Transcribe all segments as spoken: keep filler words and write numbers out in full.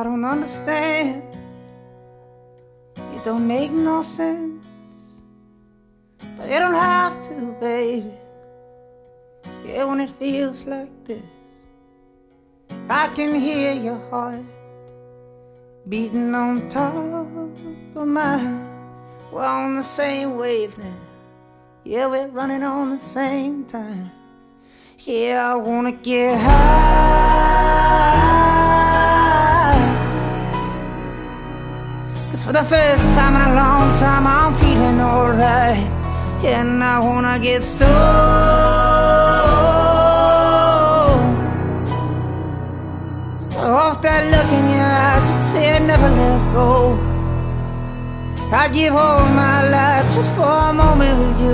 I don't understand. It don't make no sense, but it don't have to, baby. Yeah, when it feels like this, I can hear your heart beating on top of mine. We're on the same wavelength. Yeah, we're running on the same time. Yeah, I wanna get high, 'cause for the first time in a long time I'm feeling alright. Yeah, and I wanna get stoned off that look in your eyes that say I'd never let go. I'd give all my life just for a moment with you,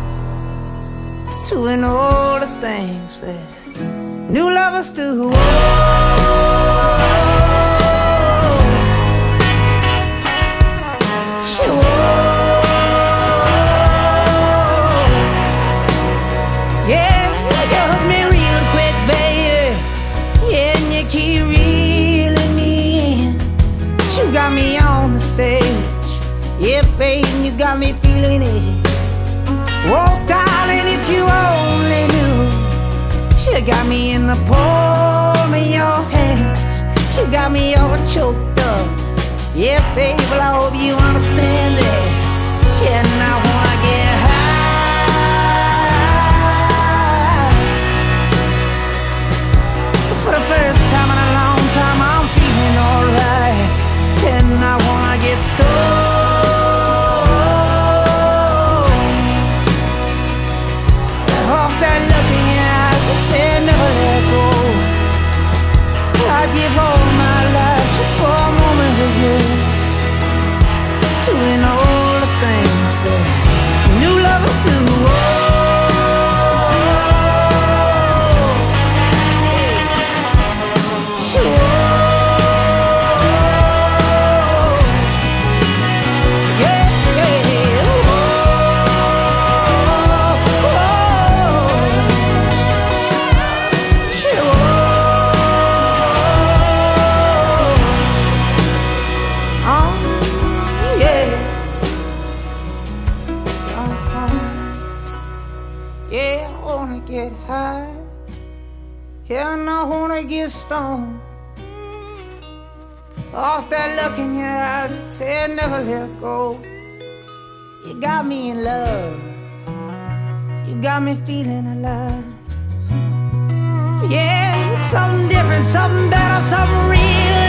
doing all the things that new lovers do. Oh, yeah, you hook me real quick, baby. Yeah, and you keep reeling me in. You got me on the stage. Yeah, babe, you got me feeling it. Oh, darling, if you only knew, you got me in the palm of your hands. You got me all choked up. Yeah, babe, well, I hope you understand that. Yeah, and I wanna get high, 'cause for the first time in a long time I'm feeling alright. And I wanna get stoned that look in your eyes that said never let go. I'd give all my life just for a moment with you, doing all the things that new lovers do. Oh, get high, yeah, and I wanna get stoned off that look in your eyes that said never let go. You got me in love, you got me feeling alive. Yeah, it's something different, something better, something real.